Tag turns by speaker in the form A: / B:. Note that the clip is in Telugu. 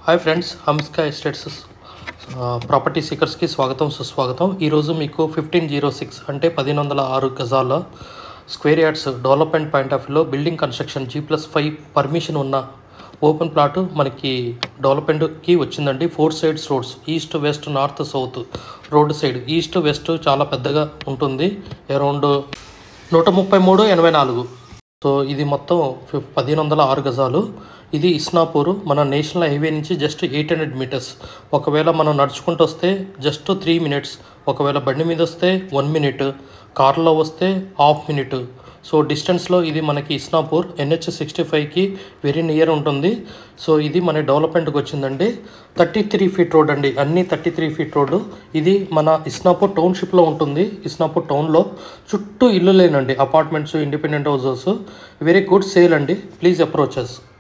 A: Hi friends, Hamska estates property సీకర్స్కి స్వాగతం సుస్వాగతం. ఈరోజు మీకు 1506 అంటే 1106 గజాల square yards development point of వ్యూలో బిల్డింగ్ కన్స్ట్రక్షన్ G+5 పర్మిషన్ ఉన్న ఓపెన్ ప్లాట్ మనకి డెవలప్మెంట్కి వచ్చిందండి. 4 sides roads, east west north south road side east west చాలా పెద్దగా ఉంటుంది, అరౌండ్ 133/84. సో ఇది మొత్తం 1106 గజాలు. ఇది ఇస్నాపూర్, మన నేషనల్ హైవే నుంచి జస్ట్ 800 మీటర్స్. ఒకవేళ మనం నడుచుకుంటూ వస్తే జస్ట్ 3 మినిట్స్, ఒకవేళ బండి మీద వస్తే 1 మినిట్, కార్లో వస్తే ½ మినిట్. సో డిస్టెన్స్లో ఇది మనకి ఇస్నాపూర్ NH65కి వెరీ నియర్ ఉంటుంది. సో ఇది మన డెవలప్మెంట్కి వచ్చిందండి. 33 ఫీట్ రోడ్ అండి, అన్నీ 33 ఫీట్ రోడ్డు. ఇది మన ఇస్నాపూర్ టౌన్షిప్లో ఉంటుంది. ఇస్నాపూర్ టౌన్లో చుట్టూ ఇల్లు లేనండి, apartments, independent houses. Very good sale అండి, ప్లీజ్ అప్రోచ్ us.